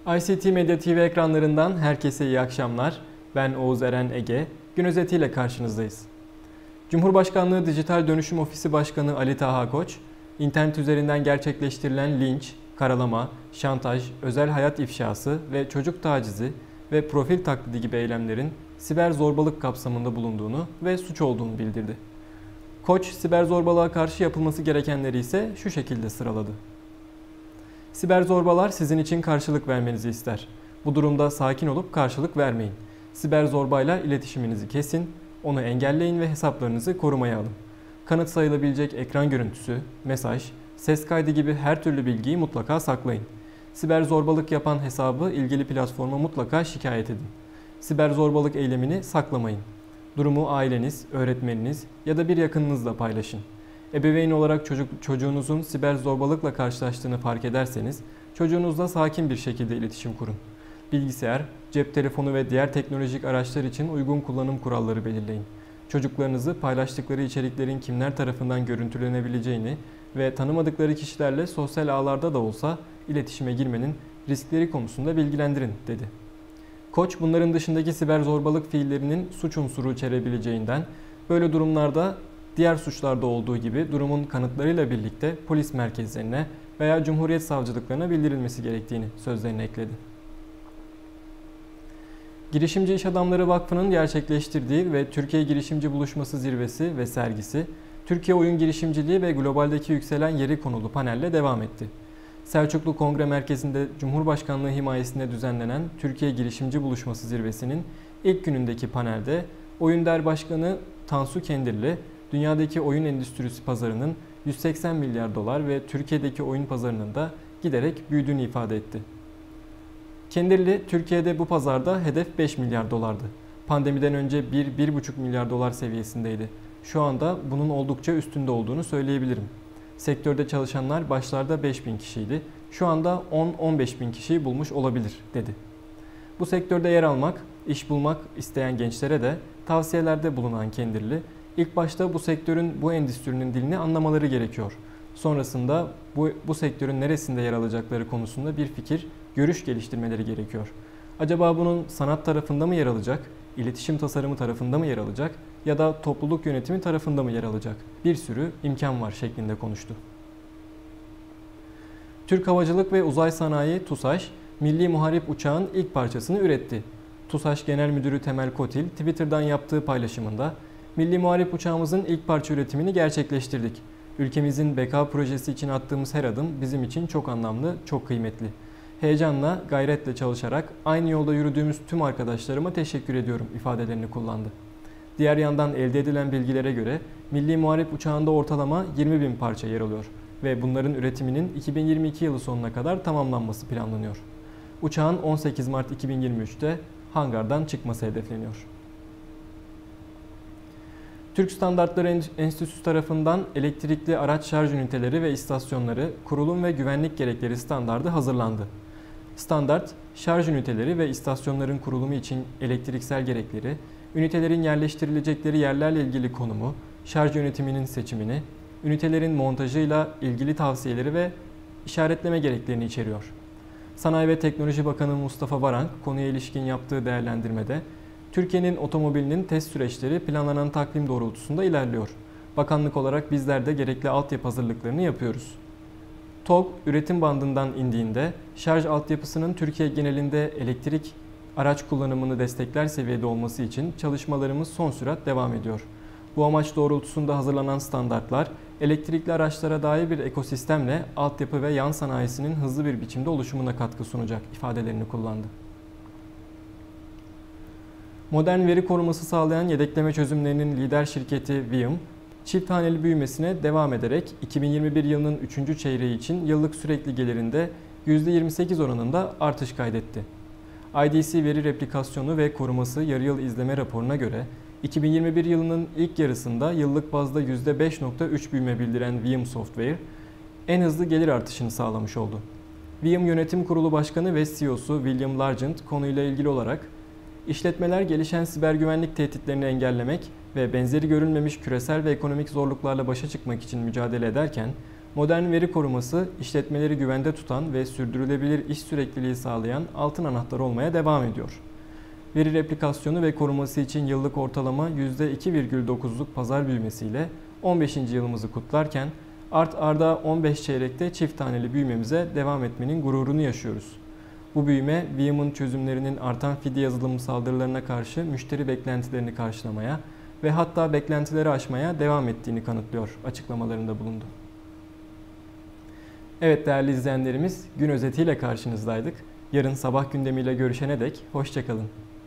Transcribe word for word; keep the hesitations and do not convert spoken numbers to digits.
I C T Medya T V ekranlarından herkese iyi akşamlar. Ben Oğuz Eren Ege. Gün özetiyle karşınızdayız. Cumhurbaşkanlığı Dijital Dönüşüm Ofisi Başkanı Ali Taha Koç, internet üzerinden gerçekleştirilen linç, karalama, şantaj, özel hayat ifşası ve çocuk tacizi ve profil taklidi gibi eylemlerin siber zorbalık kapsamında bulunduğunu ve suç olduğunu bildirdi. Koç, siber zorbalığa karşı yapılması gerekenleri ise şu şekilde sıraladı. Siber zorbalar sizin için karşılık vermenizi ister. Bu durumda sakin olup karşılık vermeyin. Siber zorbayla iletişiminizi kesin, onu engelleyin ve hesaplarınızı korumaya alın. Kanıt sayılabilecek ekran görüntüsü, mesaj, ses kaydı gibi her türlü bilgiyi mutlaka saklayın. Siber zorbalık yapan hesabı ilgili platforma mutlaka şikayet edin. Siber zorbalık eylemini saklamayın. Durumu aileniz, öğretmeniniz ya da bir yakınınızla paylaşın. Ebeveyn olarak çocuk, çocuğunuzun siber zorbalıkla karşılaştığını fark ederseniz çocuğunuzla sakin bir şekilde iletişim kurun. Bilgisayar, cep telefonu ve diğer teknolojik araçlar için uygun kullanım kuralları belirleyin. Çocuklarınızı paylaştıkları içeriklerin kimler tarafından görüntülenebileceğini ve tanımadıkları kişilerle sosyal ağlarda da olsa iletişime girmenin riskleri konusunda bilgilendirin, dedi. Koç, bunların dışındaki siber zorbalık fiillerinin suç unsuru içerebileceğinden, böyle durumlarda diğer suçlarda olduğu gibi durumun kanıtlarıyla birlikte polis merkezlerine veya Cumhuriyet Savcılıklarına bildirilmesi gerektiğini sözlerine ekledi. Girişimci İş Adamları Vakfı'nın gerçekleştirdiği ve Türkiye Girişimci Buluşması Zirvesi ve sergisi, Türkiye oyun girişimciliği ve globaldeki yükselen yeri konulu panelle devam etti. Selçuklu Kongre Merkezi'nde Cumhurbaşkanlığı himayesinde düzenlenen Türkiye Girişimci Buluşması Zirvesi'nin ilk günündeki panelde Oyunder Başkanı Tansu Kendirli, dünyadaki oyun endüstrisi pazarının yüz seksen milyar dolar ve Türkiye'deki oyun pazarının da giderek büyüdüğünü ifade etti. Kendirli, Türkiye'de bu pazarda hedef beş milyar dolardı. Pandemiden önce bir bir buçuk milyar dolar seviyesindeydi. Şu anda bunun oldukça üstünde olduğunu söyleyebilirim. Sektörde çalışanlar başlarda beş bin kişiydi. Şu anda on on beş bin kişiyi bulmuş olabilir, dedi. Bu sektörde yer almak, iş bulmak isteyen gençlere de tavsiyelerde bulunan Kendirli, İlk başta bu sektörün, bu endüstrinin dilini anlamaları gerekiyor. Sonrasında bu, bu sektörün neresinde yer alacakları konusunda bir fikir, görüş geliştirmeleri gerekiyor. Acaba bunun sanat tarafında mı yer alacak, iletişim tasarımı tarafında mı yer alacak ya da topluluk yönetimi tarafında mı yer alacak? Bir sürü imkan var şeklinde konuştu. Türk Havacılık ve Uzay Sanayi TUSAŞ, Milli Muharip uçağın ilk parçasını üretti. TUSAŞ Genel Müdürü Temel Kotil, Twitter'dan yaptığı paylaşımında, Milli Muharip uçağımızın ilk parça üretimini gerçekleştirdik. Ülkemizin beka projesi için attığımız her adım bizim için çok anlamlı, çok kıymetli. Heyecanla, gayretle çalışarak aynı yolda yürüdüğümüz tüm arkadaşlarıma teşekkür ediyorum ifadelerini kullandı. Diğer yandan elde edilen bilgilere göre Milli Muharip uçağında ortalama yirmi bin parça yer alıyor ve bunların üretiminin iki bin yirmi iki yılı sonuna kadar tamamlanması planlanıyor. Uçağın on sekiz Mart iki bin yirmi üç'te hangardan çıkması hedefleniyor. Türk Standartları Enstitüsü tarafından elektrikli araç şarj üniteleri ve istasyonları kurulum ve güvenlik gerekleri standardı hazırlandı. Standart, şarj üniteleri ve istasyonların kurulumu için elektriksel gerekleri, ünitelerin yerleştirilecekleri yerlerle ilgili konumu, şarj yönetiminin seçimini, ünitelerin montajıyla ilgili tavsiyeleri ve işaretleme gereklerini içeriyor. Sanayi ve Teknoloji Bakanı Mustafa Varank konuya ilişkin yaptığı değerlendirmede, Türkiye'nin otomobilinin test süreçleri planlanan takvim doğrultusunda ilerliyor. Bakanlık olarak bizler de gerekli altyapı hazırlıklarını yapıyoruz. TOG üretim bandından indiğinde şarj altyapısının Türkiye genelinde elektrik araç kullanımını destekler seviyede olması için çalışmalarımız son sürat devam ediyor. Bu amaç doğrultusunda hazırlanan standartlar elektrikli araçlara dair bir ekosistemle altyapı ve yan sanayisinin hızlı bir biçimde oluşumuna katkı sunacak ifadelerini kullandı. Modern veri koruması sağlayan yedekleme çözümlerinin lider şirketi Vium, çift haneli büyümesine devam ederek iki bin yirmi bir yılının üçüncü çeyreği için yıllık sürekli gelirinde yüzde yirmi sekiz oranında artış kaydetti. I D C veri replikasyonu ve koruması yarı yıl izleme raporuna göre iki bin yirmi bir yılının ilk yarısında yıllık bazda yüzde beş nokta üç büyüme bildiren Vium Software, en hızlı gelir artışını sağlamış oldu. Vium Yönetim Kurulu Başkanı ve C E O'su William Largent konuyla ilgili olarak, İşletmeler gelişen siber güvenlik tehditlerini engellemek ve benzeri görülmemiş küresel ve ekonomik zorluklarla başa çıkmak için mücadele ederken, Modern veri koruması, işletmeleri güvende tutan ve sürdürülebilir iş sürekliliği sağlayan altın anahtar olmaya devam ediyor. Veri replikasyonu ve koruması için yıllık ortalama yüzde iki virgül dokuzluk pazar büyümesiyle on beşinci yılımızı kutlarken art arda on beş çeyrekte çift taneli büyümemize devam etmenin gururunu yaşıyoruz. Bu büyüme, V M'ın çözümlerinin artan fidye yazılım saldırılarına karşı müşteri beklentilerini karşılamaya ve hatta beklentileri aşmaya devam ettiğini kanıtlıyor açıklamalarında bulundu. Evet değerli izleyenlerimiz, gün özetiyle karşınızdaydık. Yarın sabah gündemiyle görüşene dek hoşça kalın.